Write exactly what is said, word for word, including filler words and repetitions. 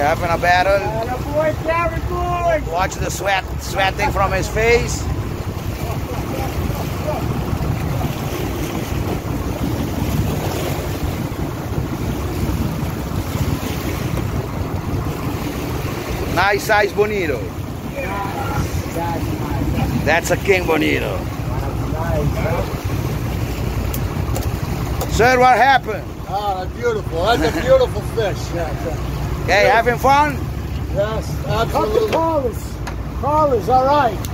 having a battle. Atta boy, Gary boy. Watch the sweat, sweating from his face. Nice size Bonito. That's a king Bonito. Sir, what happened? Oh, that's beautiful. That's a beautiful fish. Okay, having fun? Yes, Come to absolutely. Carla's. Carla's, all right.